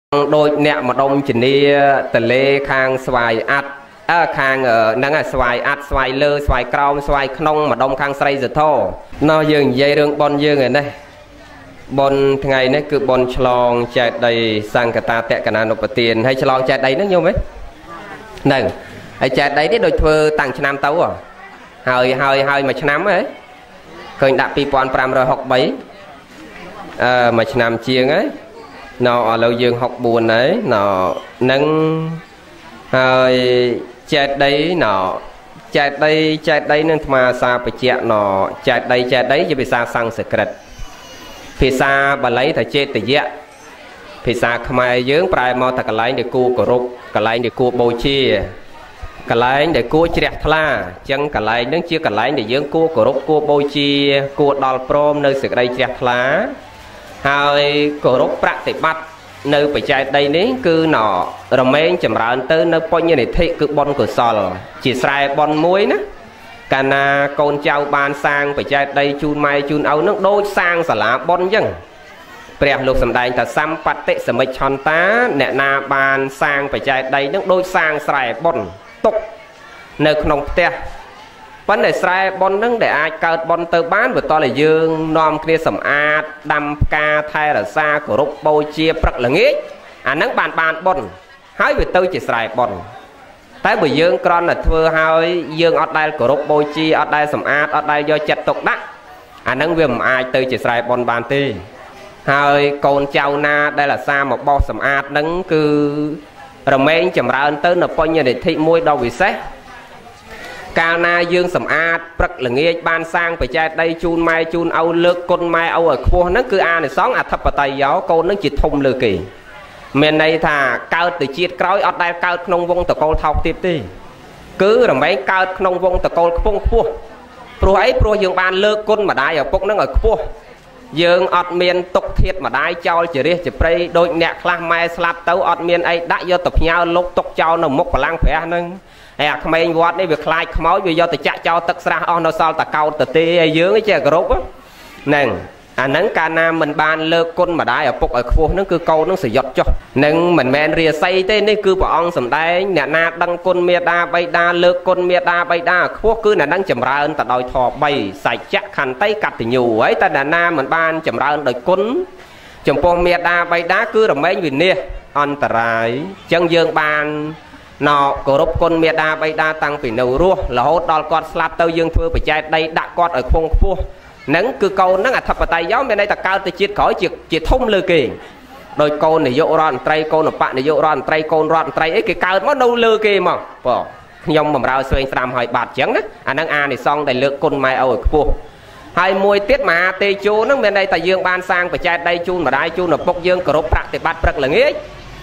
đôi nẹt mà đông chỉ đi tờ lê khang xoài ắt khang nắng xoài ắt xoài lơ xoài cào xoài không mà đông khang say giật thô nó dừng dây đường bon dừng này đây bon ngày này cứ bon chlong chạy đầy sang cả ta tẹt cả nàn nộp tiền hay chlong chạy đầy nó nhiêu mấy nè hay chạy đầy đấy đôi thưa tặng cho nam tấu à hơi mà cho nam ấy khơi đạp pi pon pram rồi học bấy mà cho nam chiêng ấy nó lâu dương học buồn ấy nó nâng hơi chạy đấy nó chạy đây nên mà xa phải chạy nó chạy đây chứ bị xa sang sự kịch phía xa bà lấy thầy chết từ dẹt phía xa không ai dưỡng prai mò thật cả lấy để cua cổ rục cả lấy để cua bầu chia cả lấy để cua chẹt thla chân cả lấy nâng chia cả lấy để dưỡng cua cổ rục cua bầu chia cua đòn prom nơi sự đây chẹt thla hai cổ rục bạc thì bắt nơi phải chạy đây ní cứ nọ rồi mấy chậm rãi tới nơi bao nhiêu này thị cứ bon cửa sò chỉ sai bon muối nữa cả na con trâu ban sang phải chạy đây chun mai chun áo nước đôi sang xả lá bon dân bèo lục sầm đài ta xăm bắt tệ sầm mây tròn tá nè na ban sang phải chạy đây nước đôi sang xài bon tục nơi không te vấn đề sai bon nâng để ai cao bon tơ bán vừa to là dương nom kia sầm a đâm ca thay là xa của rục bôi chia bật là nghĩ nâng bàn bon hái về tôi chỉ xài bon tại bởi dương con là thưa hai dương ở đây của rục bôi chia ở đây sầm a ở đây do chặt tục đắc nâng viêm ai tôi chỉ xài bon bàn ti hai con trâu na đây là xa một bao sầm a nâng cứ rồi mấy chậm ra tới là coi như để thị môi đâu bị xét cao na dương sầm a bật là nghe ban sang phải chạy đây chun mai chun âu lược con mai âu ở khu nó cứ a này xóm thấp vào tay gió cô nó chỉ thông lừa kỳ miền này thà cao từ chiết cõi ở đây cao nông vong từ cô thọc tiếp đi cứ là mấy cao nông vong từ cô phong phua pro ấy pro dương ban lược con mà đai ở phúc nó ở khu dương ọt miền tục thiệt mà đai cho chỉ đi chỉ play đôi nẹt khla mai slap tấu ọt miền ấy đã do tập nhau lúc tục cho nó mốc và lang khỏe nâng không ai vót đấy việc khai máu vì do từ chạy cho tất ra on nó sao ta cao từ tê dưới cái chơi group á nè nắng ca nam mình ban lơ con mà đai ở phục ở khu nó cứ câu nó sử dụng cho nâng mình men rìa xây tên đấy cứ bỏ on sầm đai nè na đăng con mía đa bay đa lơ con mía đa bay đa khu cứ là đang chầm ra ơn ta đòi thò bay sải chắc khăn tay cắt thì nhiều ấy ta là nam mình ban chầm ra ơn đòi cún chầm con mía đa bay đá cứ là mấy vì nia on ta rải chân dương ban nó cổ rục con mía đa bay đa tăng vì nấu rùa là hốt đo con slap tao dương thưa phải chạy đây đã con ở khung phua nắng cứ câu nắng thập vào tay gió bên đây ta cao từ chiết khỏi chỉ thông lư kỳ đôi con này dỗ ron tray con là bạn này dỗ ron tray con ron tray ấy cái cao nó đâu lư kỳ mà bỏ nhông mà rau xoay làm hỏi bạt trắng đấy nắng a này xong để lựa con mai ở phua hai mùi tiết mà tê chú nó bên đây ta dương ban sang phải chạy đây chun mà đai chun là bốc dương cổ rục bạc thì bắt bạc là nghĩ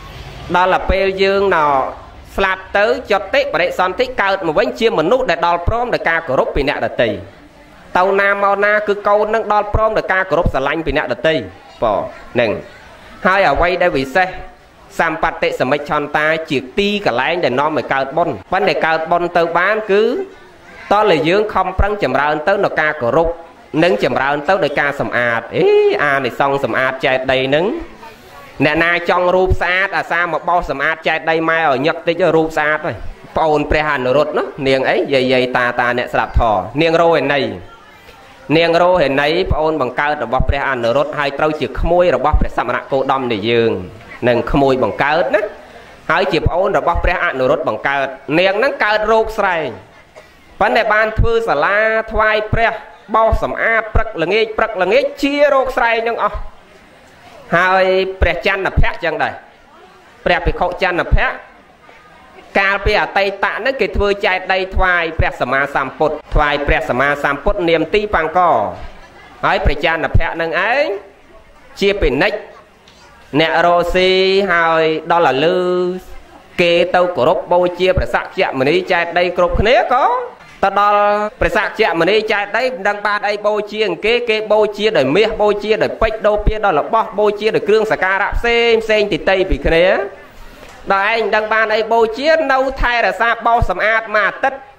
đó là pe dương nào slap tới cho tết và để son thích cao một bánh chia một nút để đo prom để ca cổ rục bị nẹt tì tàu nam mau na cứ câu nâng đo prom để ca cổ rục xả lanh bị nẹt tì bỏ nừng hai ở quay đây vì xe sam pat tệ sầm mạch tròn ta chỉ ti cả lái để nó mới cao bon vấn đề cao bon tàu bán cứ to là dương không prăng chầm ra tới nó ca cổ rục nâng chầm ra tới để ca sầm ạt ấy a này xong sầm ạt chạy đầy nứng nè na trong rùp sát xa một bao sầm át chạy đây mai ở nhật tới cho rùp sát rồi phồn prehan rốt nó niềng ấy dây ta nè sạp thò niềng rô hình này phồn bằng cao rồi bọc prehan rốt hai trâu chỉ khmui rồi bọc sầm nạ cô đom để dương nâng khmui bằng cao đó hai chỉ phồn rồi bọc prehan rốt bằng cao niềng nắng cao rốt sài vấn đề ban thư xả la thoai pre bao sầm át prắc là nghe chia rốt sài nhưng hai pre chan là phép chẳng đây pre bị khâu chan là phép ca pre tây tạ nó kịch vừa chạy đây thoai pre sama samput thoai pre sama samput niềm ti pang co hai pre chan là phép nâng ấy chia bên nách nè rosi hai đó là lư kê tâu của rốt bôi chia pre sạc chạm mình đi chạy đây cột khné có ta đo phải sạc chạm mà đi chạy đấy đang ba đây bôi chia kế bôi chia đời mía bôi chia đời pếch đô pia đó là bó bôi chia đời cương sạc ca rạp xem thì tây bị cái đó anh đang ba đây bôi chia nâu thay là sao bao sầm ạt mà tất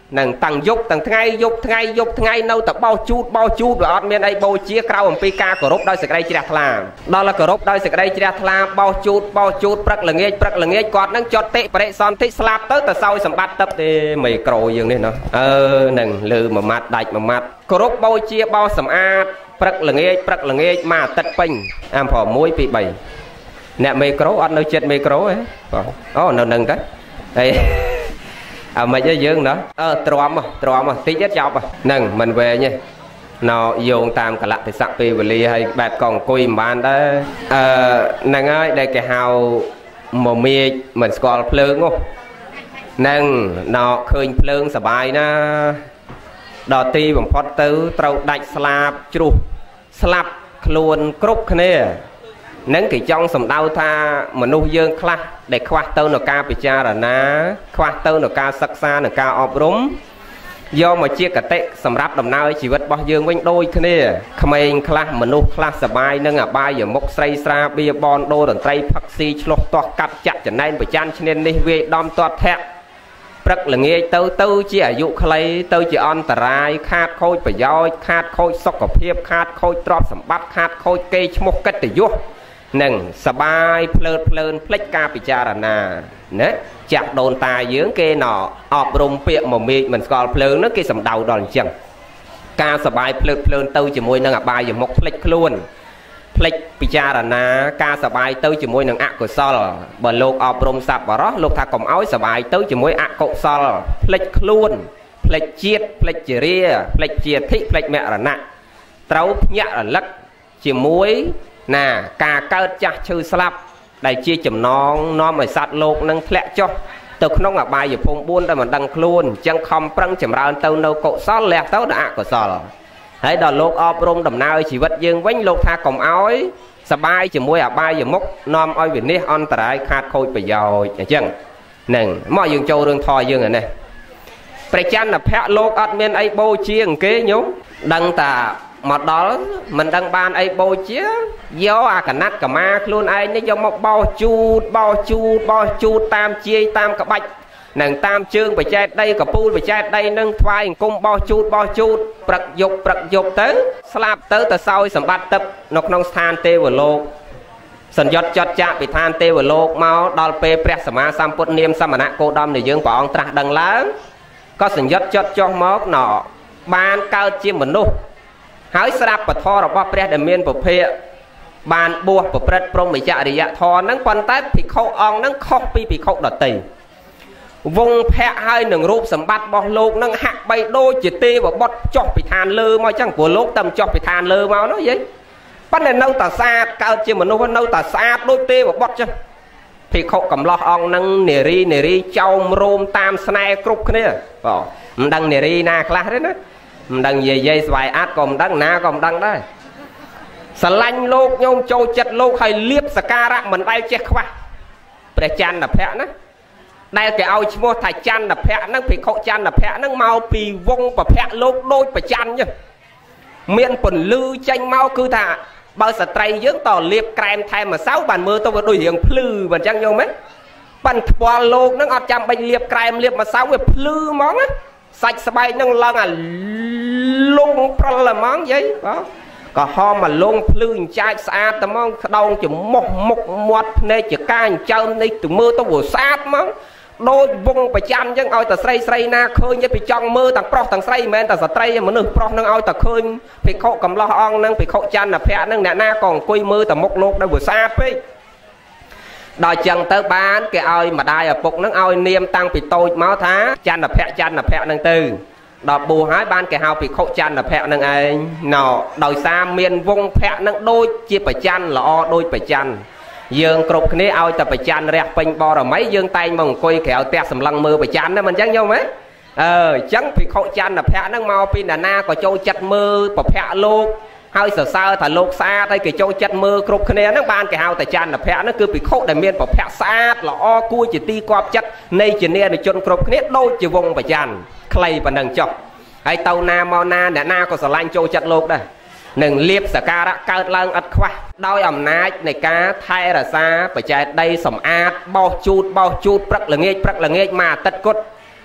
nâng tăng dụcថ្ងៃនៅតែបោជូតវាអត់មានអីបូជាក្រៅអំពីការគោរពដោយសេចក្តីជ្រះថ្លាដល់តែគោរពដោយសេចក្តីជ្រះថ្លាបោជូតព្រឹកល្ងាចគាត់នឹងចត់តិបរិសន្ធិស្លាប់ទៅសោយសម្បត្តិទឹកទេមីក្រូយើងនេះណោះនឹងលើមួយម៉ាត់ដាច់មួយម៉ាត់គោរពបូជាបោសម្អាតព្រឹកល្ងាចមួយអាទិត្យពេញអា1 2 3អ្នកមីក្រូអត់នៅចិត្តមីក្រូហ៎បងអូនៅនឹងទៅហើយមិនអីយើងណាទ្រាំតិចទៀតចប់ហ្នឹងមិនវែងទេណោយោងតាមកលៈទេសៈពេលវេលាហើយបែបកងអង្គុយមិនបានដែរហ្នឹងហើយដែលគេហៅមកមេឃមិនស្គាល់ភ្លើងហ្នឹងណោឃើញភ្លើងសបាយណាដល់ទីបំផុតទៅត្រូវដាច់ស្លាប់ជ្រុះស្លាប់ខ្លួនគ្រប់គ្នានឹងគេចង់សម្ដៅថាមនុស្សយើងខ្លះដែលខ្វះទៅនឹងការពិចារណាខ្វះទៅនឹងការសិក្សានិងការអប់រំយកមកជាកតិសម្រាប់ដំណើរជីវិតរបស់យើងវិញដូចគ្នាក្មេងខ្លះមនុស្សខ្លះសបាយនឹងអបាយមុខស្រីស្រាបៀបនដូរតន្ត្រីផឹកស៊ីឆ្លោះទាស់កាត់ចាក់ចំណែនប្រច័នឈ្នាននេះវាយដំទាត់ធាក់ព្រឹកល្ងាចទៅជាអាយុខ្លីទៅជាអន្តរាយខាតខូចប្រយោជន៍ខាតខូចសុខភាពខាតខូចទ្រព្យសម្បត្តិខាតខូចកេរ្តិ៍ឈ្មោះកិត្តិយសនឹងសបាយភ្លើតភ្លើនភ្លេចការពិចារណាណាចាក់ដូនតាយើងគេណអប់រំពាក្យមកមេឃមិនស្គាល់ភ្លើងនោះគេសំដៅដល់អញ្ចឹងការសបាយភ្លើតភ្លើនទៅជាមួយនឹងអបាយមុខភ្លេចខ្លួនភ្លេចពិចារណាការសបាយទៅជាមួយនឹងអកុសលបើលោកអប់រំសប្បុរសលោកថាកុំឲ្យសបាយទៅជាមួយអកុសលភ្លេចខ្លួនភ្លេចជាតិភ្លេចជារាភ្លេចជាធិភ្លេចមរណៈត្រូវភ្ញាក់រលឹកជាមួយណាការកើតចាស់ឈឺស្លាប់ដែលជាចំណងនាំឲ្យសត្វលោកនឹងធ្លាក់ចុះទៅក្នុងអបាយភូមិ4ដែលមិនដឹងខ្លួនអញ្ចឹងខំប្រឹងចម្រើនទៅនៅកុសលលះទៅដល់អកុសលហើយដល់លោកអប់រំដំណើរជីវិតយើងវិញលោកថាកុំឲ្យសបាយជាមួយអបាយមុខនាំឲ្យវិនិច្ឆ័យអន្តរាយខាតខូចប្រយោជន៍អញ្ចឹងហ្នឹងមកយើងចូលរឿងធម៌យើងឯនេះព្រះច័ន្ទភ័ក្រលោកអត់មានអីបូជាអង្គគេញោមដឹងតាមកដល់មិនដឹងបានអីបូជាយកអាកណាត់កម្មាខ្លួនឯងនេះយកមកបោសជូតតាមជាយតាមក្បាច់នឹងតាមជើងបច្ចេកដីកពូលបច្ចេកដីនឹងថ្វាយអង្គមបោសជូតព្រឹកយប់ទៅស្លាប់ទៅសោយសម្បត្តិទឹកនៅក្នុងស្ថានទេវលោកសញ្ញត់ចត់ចាក់ពីឋានទេវលោកមកដល់ពេលព្រះសម្មាសម្ពុទ្ធនាមសមណៈគោតមនៃយើងព្រះអង្គត្រាស់ដឹងឡើងក៏សញ្ញត់ចត់ចុះមកណបានកើតជាមនុស្សហើយស្រាប់ពធរបស់ព្រះដែលមានពភៈបានបួសប្រព្រឹត្តព្រហ្មចរិយធម៌ហ្នឹងប៉ុន្តែភិក្ខុអង្គហ្នឹងខុសពីភិក្ខុដទៃវងភ័ក្រហើយនឹងរូបសម្បត្តិរបស់លោកហ្នឹងហាក់បីដូចជាទេវបុត្រចុះពីឋានលើមកចឹងព្រោះលោកតែចុះពីឋានលើមកនោះយាយប៉ុន្តែនៅតែស្អាតកើតជាមនុស្សនៅតែស្អាតដូចទេវបុត្រចឹងភិក្ខុកំឡោះអង្គហ្នឹងនារីចោមរោមតាមស្នេហ៍គ្រប់គ្នាបងមិនដឹងនារីណាខ្លះទេណាមិនដឹងយាយស្វាយអាត់ក៏មិនដឹងណាក៏មិនដឹងដែរស្រឡាញ់លោកញោមចូលចិត្តលោកហើយលៀបសការៈមិនដែលចេះខ្វះព្រះច័ន្ទភ័ក្រណាដែលគេឲ្យឈ្មោះថាច័ន្ទភ័ក្រហ្នឹងភិក្ខុច័ន្ទភ័ក្រហ្នឹងមកពីវងប្រភ័ក្រលោកដូចប្រច័ន្ទចឹងមានពន្លឺចេញមកគឺថាបើស្ត្រីយើងតលៀបក្រែមថែមម្សៅបានមើលទៅវាដូចរៀងភ្លឺមិនចឹងញោមហ៎ប៉ិនថ្ពាល់លោកហ្នឹងអត់ចាំបាច់លៀបក្រែមលៀបម្សៅវាភ្លឺហ្មងណាសាច់ស្បែកហ្នឹងឡើងអាលងព្រិលហ្មងយាយបងក៏ហមមកលងភ្លឺអញ្ចាចស្អាតតែហ្មងក្តោងច្រមុះមុខមាត់ភ្នែកជាការអញ្ចើមនេះទៅមើលទៅវាស្អាតហ្មងដូចវងប្រចាំអញ្ចឹងឲ្យតែស្រីណាឃើញទៅពីចង់មើលទាំងប្រុសទាំងស្រីមិនមែនតែស្ត្រីមនុស្សប្រុសនឹងឲ្យតែឃើញភិក្ខុកំឡោះអង្គនឹងភិក្ខុច័ន្ទភ័ក្រនឹងអ្នកណាក៏អង្គុយមើលតែមុខលោកដែលវាស្អាតពេកដល់ចឹងទៅបានគេឲ្យម្ដាយឪពុកនឹងឲ្យនាមតាំងពីតូចមកថាច័ន្ទភ័ក្រនឹងទៅដល់បួសហើយបានគេហៅភិក្ខុច័ន្ទភ័ក្រនឹងឯងណោដោយសារមានវងភ័ក្រនឹងដូចជាប្រច័ន្ទល្អដូចប្រច័ន្ទយើងគ្រប់គ្នាឲ្យតែប្រច័ន្ទរះពេញបរមីយើងតែងមកអង្គុយក្រៅផ្ទះសម្លឹងមើលប្រច័ន្ទណាមិនអញ្ចឹងយល់ទេអញ្ចឹងភិក្ខុច័ន្ទភ័ក្រនឹងមកពីណាក៏ចូលចិត្តមើលប្រភ័ក្រលោកហើយសរសើរថាលោកស្អាតហើយគេចូលចិត្តមើលគ្រប់គ្នាហ្នឹងបានគេហៅតែច័ន្ទភ័ក្រហ្នឹងគឺភិក្ខុដែលមានប្រភ័ក្រស្អាតល្អគួរជាទីគាប់ចិត្តនៃជានានិជនគ្រប់គ្នាដូចជាវងប្រច័ន្ទខ្លីប៉ុណ្ណឹងចុះហើយទៅណាមកណាអ្នកណាក៏ស្រឡាញ់ចូលចិត្តលោកដែរនឹងលៀបសការៈកើតឡើងឥតខ្វះដោយអំណាចនៃការថែរក្សាបច្ចេកដីសម្អាតបោសជូតព្រឹកល្ងាចមួយអាទិត្យគត់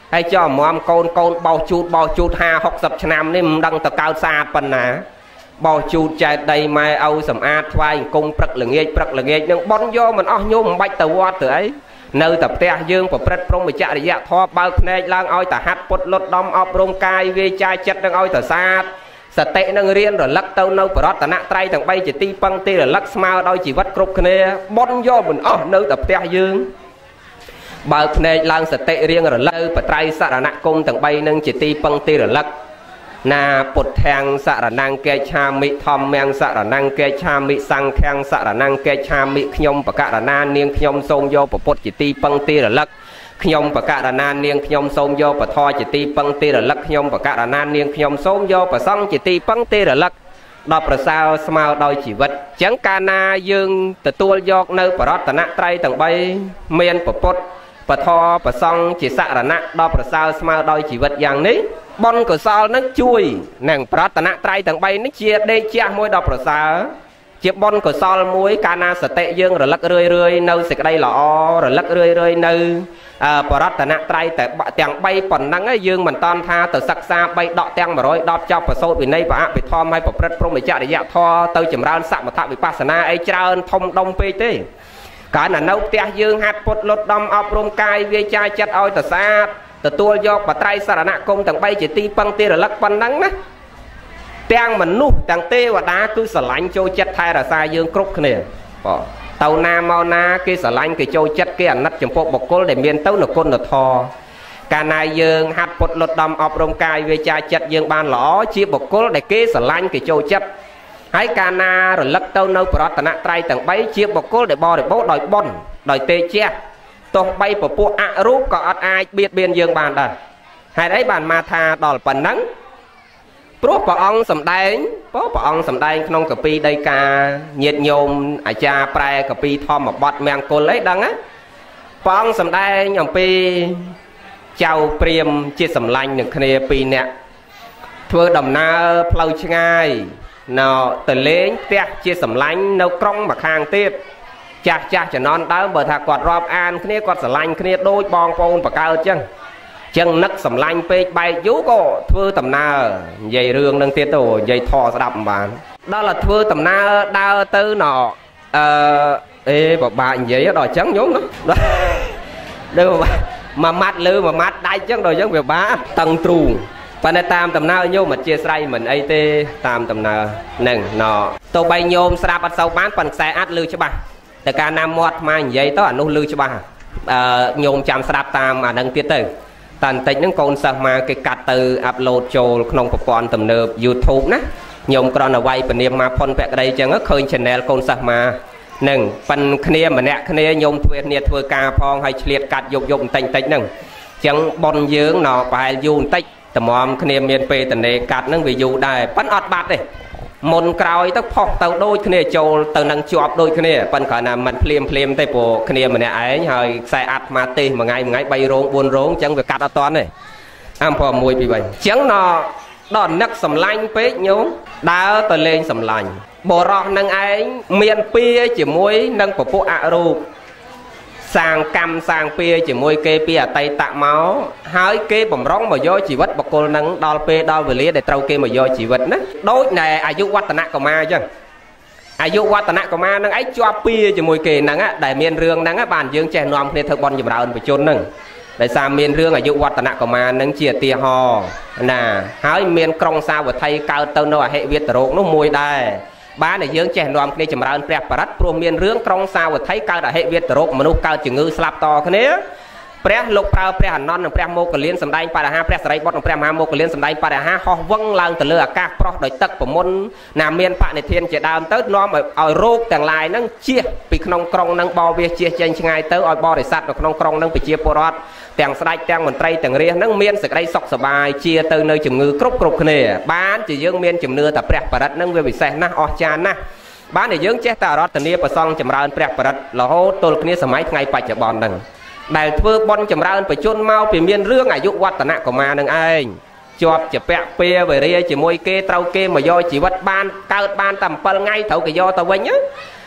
hay cho mòm con bao chút 50-60 ឆ្នាំនេះមិនដឹងតកោតស្អាតប៉ុណ្ណាបោជូតចែកដីម៉ែឲ្យសម្អាតថ្វាយអង្គមព្រឹកល្ងាចនឹងបន់យកមិនអស់ញោមមិនបាច់ទៅវត្តទៅអីនៅតែផ្ទះយើងប្រព្រឹត្តព្រមចរិយធម៌បើកភ្នែកឡើងឲ្យតែហាត់ពុតលត់ដំអប់រំកាយវាចាចិត្តនឹងឲ្យតែស្អាតសតិនឹងរៀនរលឹកទៅនៅបរតនត្រ័យទាំង3ជាទីពឹងទីរលឹកស្មើដោយជីវិតគ្រប់គ្នាបន់យកមិនអស់នៅតែផ្ទះយើងបើកភ្នែកឡើងសតិរៀងរលឹកបត្រៃសរណគមទាំង3នឹងជាទីពឹងទីរលឹកណាពុទ្ធាំងសរណង្កេឆាមិធម្មំសរណង្កេឆាមិសង្ឃាំងសរណង្កេឆាមិខ្ញុំបកករណានាងខ្ញុំសូមយកពុទ្ធជាទីពឹងទីរលឹកខ្ញុំបកករណានាងខ្ញុំសូមយកពធជាទីពឹងទីរលឹកខ្ញុំបកករណានាងខ្ញុំសូមយកប្រសង្ឃជាទីពឹងទីរលឹកដល់ប្រសើរស្មើដោយជីវិតអញ្ចឹងកាលណាយើងទទួលយកនៅបរតនត្រ័យទាំង3មានពុទ្ធពធប្រសង្ឃជាសរណៈដល់ប្រសើរស្មើដោយជីវិតយ៉ាងនេះបុណ្យកុសលនឹងជួយនឹងប្រតនត្រ័យទាំង3នេះជាដេកជះមួយដល់ប្រសើរជាបុណ្យកុសលមួយកាលណាសតិយើងរលឹករឿយនៅសេចក្តីល្អរលឹករឿយនៅបរតនត្រ័យតែទាំង3ប៉ុណ្ណឹងយើងមិនតាន់ថាទៅសិក្សា3ដកទាំង110ចប់ប្រសូតវិន័យបអភិធម្មឲ្យប្រព្រឹត្តព្រហ្មចរិយធម៌ទៅចម្រើនសមថវិបស្សនាអីច្រើនធំដុំពេកទេកាលណានៅផ្ទះយើងហាត់ពុតលត់ដំអប់រំកាយវាចាចិត្តឲ្យទៅស្អាតទទួលយកបត្រៃសរណគមទាំង3ជាទីពឹងទីរលឹកប៉ុណ្ណឹងណាទាំងមនុស្សទាំងទេវតាគឺស្រឡាញ់ចូលចិត្តថែរក្សាយើងគ្រប់គ្នាបងទៅណាមកណាគេស្រឡាញ់គេចូលចិត្តគេអាណិតចំពោះបុគ្គលដែលមានទៅនគុណធម៌កាលណាយើងហាត់ពុតលត់ដំអប់រំកាយវាចាចិត្តយើងបានល្អជាបុគ្គលដែលគេស្រឡាញ់គេចូលចិត្តហើយកាលណារលឹកទៅនៅបរតនត្រ័យទាំង3ជាបុគ្គលដែលបរិបូរដោយបុណ្យដោយទេជះទោះបីពពួកអរូបក៏អត់អាចបៀតបៀនយើងបានដែរហេតុអីបានមកថាដល់ប៉ុណ្ណឹងព្រោះព្រះអង្គសម្ដែងក្នុងកពីដីកាញាតិញោមអាចារ្យប្រែកពីធម្មបទមង្គលអីដឹងណាព្រះអង្គសម្ដែងអំពីចៅព្រាមជាសម្លាញ់នឹងគ្នា2នាក់ធ្វើដំណើរផ្លូវឆ្ងាយនៅទៅលេងផ្ទះជាសម្លាញ់នៅក្រុងម្ខាងទៀតចាស់ជំនាន់ដើមបើថាគាត់រាប់អានគ្នាគាត់ស្រឡាញ់គ្នាដូចបងប្អូនបកើតចឹងនឹកសម្លាញ់ពេកបែកយូរក៏ធ្វើដំណើរនិយាយរឿងនឹងទៀតទៅនិយាយធေါ်ស្ដាប់មិនបានដល់តែធ្វើដំណើរដើរទៅណបបាក់និយាយដល់ចឹងញោមណាដូចមួយម៉ាត់លើមួយម៉ាត់ដាច់ចឹងដល់ចឹងវាបាក់តឹងទ្រូងប៉ុន្តែតាមដំណើរញោមអត់ជាស្រ័យមិនអីទេតាមដំណើរហ្នឹងទៅបីញោមស្ដាប់អត់សូវបានប៉ុន្តែខ្សែអាត់លឺច្បាស់តែកាលណាមាត់មកនិយាយទៅអានោះលឺច្បាស់ញោមចាំស្ដាប់តាមអានឹងទៀតទៅតែបន្តិចហ្នឹងកូនសិស្សមកគេកាត់ទៅអាប់ឡូតចូលក្នុងប្រព័ន្ធទំនើប YouTube ណាញោមគ្រាន់តែវាយពនាមមកផុនពាក់ក្តីចឹងឃើញ channel កូនសិស្សមកហ្នឹងប៉ិនគ្នាម្នាក់គ្នាញោមធ្វើការផងហើយឆ្លៀតកាត់យកបន្តិចហ្នឹងចឹងប៉ុនយើងប្រហែលយូរបន្តិចតម្រាំគ្នាមានពេលតនេកាត់ហ្នឹងវាយូរដែរប៉ិនអត់បាត់ទេមុនក្រោយទៅផុសទៅដូចគ្នាចូលទៅនឹងជាប់ដូចគ្នាប៉ិនគ្រាន់តែមិនភ្លាមទេព្រោះគ្នាម្នាក់ឯងហើយខ្សែអាត់មកទេសមួយថ្ងៃ3រោង4រោងអញ្ចឹងវាកាត់អត់តាន់ទេអំព្រ1 2 3អញ្ចឹងដល់នឹកសម្លាញ់ពេកញោមដើរទៅលេងសម្លាញ់បរោះនឹងឯងមានពៀជាមួយនឹងពពួកអរូបសាងកម្មសាងពៀជាមួយគេពីអតីតមកហើយគេបំរុងមកយកជីវិតបុគ្គលនឹងដល់ពេលដល់វេលាដែលត្រូវគេមកយកជីវិតណាដូចណែអាយុវឌ្ឍនកុមារអញ្ចឹងអាយុវឌ្ឍនកុមារនឹងឯងជាប់ពៀជាមួយគេហ្នឹងដែលមានរឿងហ្នឹងបានយើងចេះនាំគ្នាធ្វើបន់ចម្រើនបជនហ្នឹងដោយសារមានរឿងអាយុវឌ្ឍនកុមារហ្នឹងជាឧទាហរណ៍ណាហើយមានក្រុងសាវត្ថីកើតទៅនៅអហិវេតរោគនោះមួយដែរបានតែយើងចេះនាំគ្នាចម្រើនព្រះបរិត្តព្រោះមានរឿងក្រុងសាវត្ថីកើតអហិវេតរោគមនុស្សកើតជំងឺស្លាប់តគ្នាព្រះលោកប្រើព្រះអនន្តនិងព្រះមោគលានសម្ដែងបរិហាព្រះសរិបុត្រនិងព្រះមហាមោគលានសម្ដែងបរិហាហោះវឹងឡើងទៅលើអាកាសប្រោះដោយទឹកប្រមុនណាមានបនិធានជាដើមទៅនាំឲ្យរោគទាំងឡាយហ្នឹងជះពីក្នុងក្រុងហ្នឹងបោវាជះចេញឆ្ងាយទៅឲ្យបរិស័ទនៅក្នុងក្រុងហ្នឹងប្រជាពលរដ្ឋទាំងស្ដេចទាំងមន្ត្រីទាំងរាស្ត្រហ្នឹងមានសេចក្តីសុខសប្បាយជាទៅនៅជំងឺគ្រប់គ្នាបានជាយើងមានជំនឿថាព្រះបរិត្តហ្នឹងវាពិសេសណាស់អស្ចារ្យណាស់បានតែយើងចេះតែរតនាប្រសងចម្រើនព្រះបរិត្តរហូតទល់គ្នាសម័យថ្ងៃបច្ចុប្បន្នហ្នឹងដែលធ្វើបន់ចម្រើនបជនមកពីមានរឿងអាយុវឌ្ឍនកុមារនឹងឯងជាប់ជាពាក់ពាវេរាជាមួយគេត្រូវគេមកយកជីវិតបានកើតបានតែ7ថ្ងៃត្រូវគេយកទៅវិញ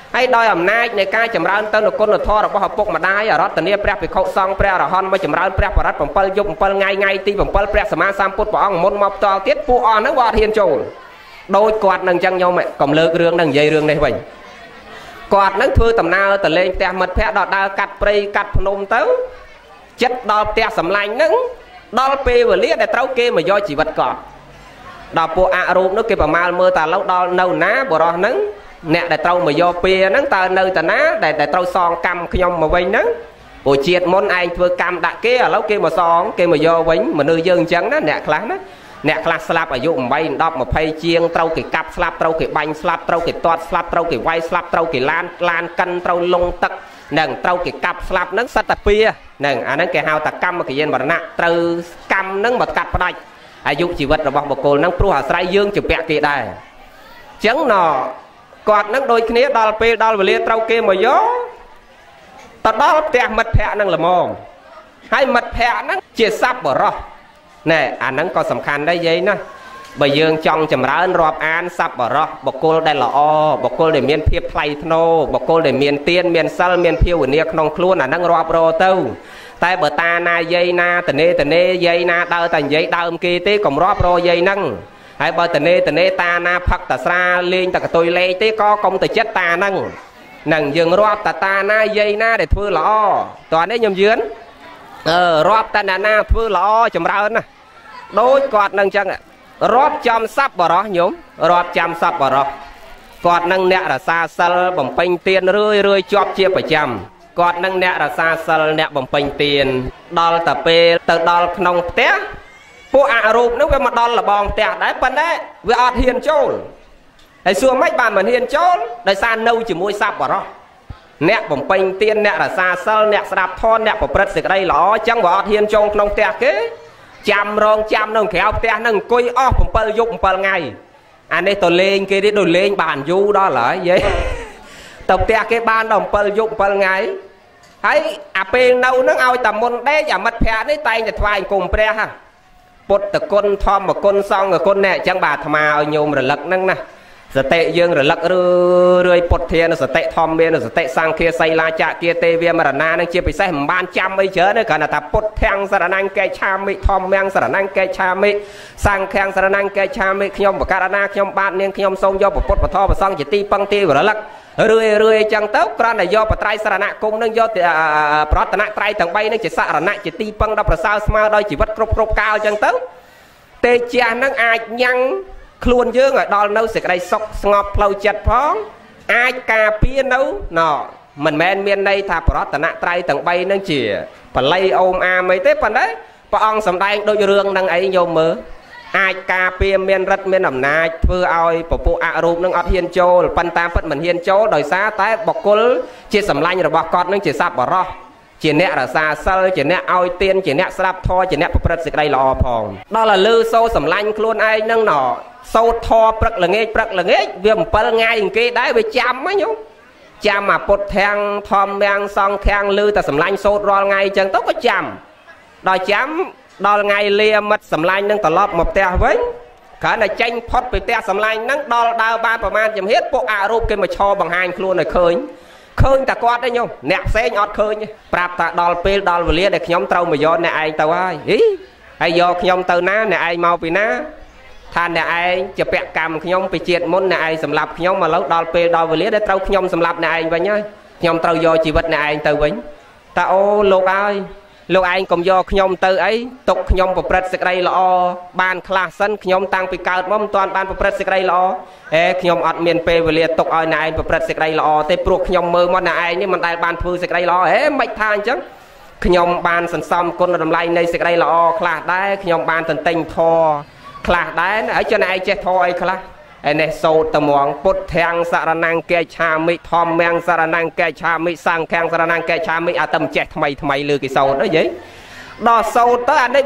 hay đòi ẩm nai này ca chấm ra tên là con là thò là bao học bốc mà đai ở đó tận đây prep bị khâu xong prep là hon mới chấm ra prep và rát bẩm pel dục bẩm pel ngay ti bẩm pel prep sama sam put bỏ ông môn mọc to tiết pu on nó qua thiên trồn đôi quạt nâng chăng nhau mẹ cầm lơ rương nâng dây rương này vậy quạt nâng thưa tầm nào tận lên te mật phe đọt đa cắt prey cắt nôm tấu chất đo te sầm lạnh nâng đo pe vừa liếc để trâu kê mà do chỉ vật cọt đo pu a rùm nó kê bà mal mưa ta lâu đo nâu ná bờ đó nâng nè để trâu mà do pe nâng ta nơi ta ná để trâu son cam nhom mà vây nâng buổi chiết môn anh vừa cam đã kê ở lâu kê mà son kê mà do vĩnh mà nơi dương trắng đó nè class slap ở dụng bay đọc mà phay chiêng trâu cái cặp slap trâu cái bánh slap trâu cái toát slap trâu cái quay slap trâu cái lan cân trâu lông tắc nâng trâu cái cặp slap nâng sát tập pia nâng anh nâng cái hào tạc cam mà cái dân bảo nè trâu cam nâng một cặp vào đây ai dụng chỉ vật là bọc một cô nâng pru hà sài dương chụp bẹ kia đây chẳng nọ quạt nâng đôi kia đo pe đo về liên trâu kia mà gió ta đo tẹt mật phẹ nâng là mồm hay mật phẹ nâng chia sắp bỏ rồi nè anh nâng có sầm khăn đấy giấy nè bây giờ trong chấm ra rọp an sắp bỏ rồi bọc cô đây là o bọc cô để miền phiệp play thô bọc cô để miền tiên miền sal miền phiêu ở niệm nông luôn là nâng rọp rồi tâu tay bờ ta na dây na tần nê dây na đau tần dây đau kia tí còn rọp rồi dây nâng hay bờ tần nê ta na phật ta sa liên ta tôi lê tí có công từ chất ta nâng nâng dừng rọp ta na dây na để thưa là o toàn đấy nhầm dướn rọp ta na thưa là o chấm ra nè đôi quạt nâng chân ạ rọp chăm sắp vào đó nhúng rọp chăm sắp vào đó quạt nâng nẹ là xa sal bằng panh tiền rơi chọp chia phải chăm quạt nâng nẹ là xa sal nẹ bằng panh tiền đo tập pe từ đo nông té phụ ạ rụp nếu cái mặt đo là bong té đấy phần đấy vừa ọt hiền trôn hay xưa mấy bạn mà hiền trôn đời xa nâu chỉ môi sắp vào đó nẹ bằng panh tiền nẹ là xa sal nẹ sạp thon nẹ của prất đây ló chẳng vào ọt hiền trôn nông té kế chăm rong chăm nông khéo té nông coi off bằng pel dục bằng pel ngày anh ấy tôi lên kia đi tôi lên bàn du đó là vậy tập té cái ban đồng pel dục pel ngày thấy à bên đâu nó ao tầm môn đế và mặt phe đấy tay nhặt vài cùng pre ha bột từ con thom một con xong rồi con nè chẳng bà thà mà nhôm rồi lật nâng nè giờ tệ dương rồi lật rơi bột thiên rồi tệ thom bên rồi tệ sang kia say la chạ kia tê viêm mà na đang chia bị say ban trăm mấy chớ nữa cả là ta bột thang sa năng cây cha mi thom mang sa năng cây cha mi sang khang sa năng cây cha mi nhom và carana nhom ban nên nhom sông do bột và tho và xong chỉ ti băng ti rồi lật rơi chẳng tốc con này do bậc trai sa nạ cung nâng do prot nạ trai tầng bay nâng chỉ sa nạ chỉ ti băng đập là sao smart đôi chỉ vắt crop cao chẳng tốc tê cha nâng ai nhăng luôn dương ở đó nấu sẽ đây sọc ngọc lâu chặt phóng ai cà pia nấu nọ mình men miền đây thà prot nạ trai tầng bay nâng chỉ và lay ôm mấy tết phần đấy và ông sầm đai đôi rương nâng ấy nhôm mớ ai cà pia miền rất miền ẩm nai thưa oi bộ ạ rụp nâng ọt hiên châu pan tam phật mình hiên châu đời xa tái bọc cối chia sầm lanh rồi bọc con nâng chỉ sạp bỏ ro chỉ nẹt là xa sơ chỉ nẹt oi tiên chỉ nẹt sạp thoi chỉ nẹt bật sự đây lò phòng đó là lư sâu sầm lanh luôn ai nâng nọ sâu thò bật là nghe việc bật ngay kia đấy về chăm ấy nhú chăm mà bột thang thom mang xong thang lư ta sầm lanh sâu ro ngay chẳng tốt có chăm đòi chăm đo ngày lia mất sầm lanh nâng tờ lọp một te với cả này tranh phốt về te sầm lanh nâng đo đao baประมาณ chấm hết bộ à rụp kia mà cho bằng hai luôn này khơi ta quát đấy nhung nẹt xe nhọt khơi nhé prap ta đo pe đo về lia để nhóm trâu mà do nè ai tao ai ý ai do nhóm tao ná nè ai mau vì ná than nè ai chụp bẹt cầm nhóm bị triệt môn nè ai sầm lập nhóm mà lâu đo pe đo về lia để trâu nhóm sầm lập nè ai vậy nhá nhóm trâu do chỉ vật nè ai tao vĩnh ta ô lục ai lúc anh cũng do nhom từ ấy tục nhom bộc bật sực đây lọ ban class sân nhom tăng bị cao mong toàn ban bộc bật sực đây lọ nhom ọt miền pe về liệt tục ai này bộc bật sực đây lọ tê pruộc nhom mơ món này nhưng mà đại ban phư sực đây lọ mạch than chứ nhom ban sần xăm con làm lại này sực đây lọ class đấy nhom ban tần tinh thò class đấy ở trên này che thoi class này sâu tầm hoàng bút thang sa năng kê cha mi thom mang sa năng kê cha mi sang khang sa năng kê cha mi à tầm trẻ thay lừa cái sâu đó vậy đo sâu tới anh đấy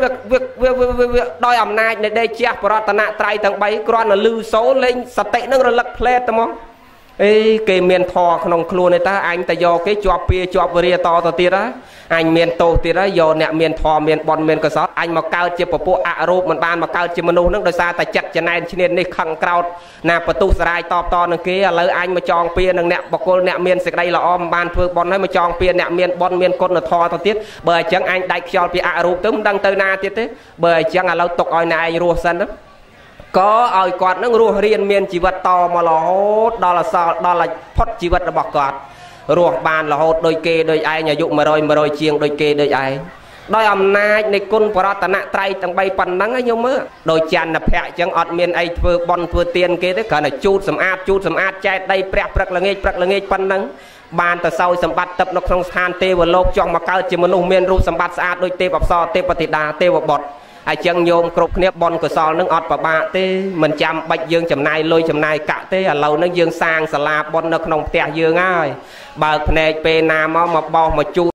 việc đòi ẩm nai để đây che prot nạ trai tầng bay con là lư số lên sập tệ nó là lật plate tầm không គេមានធរក្នុងខ្លួននេះតើអញទៅយកគេជាប់ពៀជាប់វរាតទៅទៀតហ៎អញមានទោសទៀតហើយយកអ្នកមានធរមានបនមានកសលអញមកកើតជាពពួកអរូបមិនបានមកកើតជាមនុស្សនឹងដោយសារតែចិត្តចំណែនឈ្នាននេះខឹងក្រោតណាបទុសរាយតបតនឹងគេឥឡូវអញមកចងពៀនឹងអ្នកបកុលអ្នកមានសេចក្តីល្អមិនបានធ្វើបនហើយមកចងពៀអ្នកមានបនមានគុណធម៌ទៅទៀតបើអញ្ចឹងអញដាច់ខ្យល់ពីអរូបទៅមិនដឹងទៅណាទៀតទេបើអញ្ចឹងឥឡូវទុកឲ្យអ្នកឯងរស់សិនទៅក៏ឲ្យគាត់នឹងរស់រៀនមានជីវិតតមករហូតដល់អសល់ដល់ផុតជីវិតរបស់គាត់រស់បានរហូតដូចគេដូចឯងអាយុ100ជាងដូចគេដូចឯងដោយអំណាចនៃគុណបរតនត្រ័យទាំង3ប៉ុណ្ណឹងខ្ញុំមើលដោយច័ន្ទភ័ក្រអញ្ចឹងអត់មានអីធ្វើបន់ធ្វើទានគេទេគ្រាន់តែជូតសម្អាតចែកដីព្រះព្រឹកល្ងាចប៉ុណ្ណឹងបានទៅសោយសម្បត្តិទឹកនៅក្នុងស្ថានទេវលោកចង់មកកើតជាមនុស្សមានរូបសម្បត្តិស្អាតដូចទេពអប្សរទេពធីតាទេវបុត្រអញ្ចឹងញោមគ្រប់គ្នាបនកុសលនឹងអត់ប្របាកទេមិនចាំបាច់យើងចំណាយលុយចំណាយកាក់ទេឥឡូវហ្នឹងយើងសាងសាលាបននៅក្នុងផ្ទះយើងហើយបើកភ្នែកពេលណាមកបោសមកជូ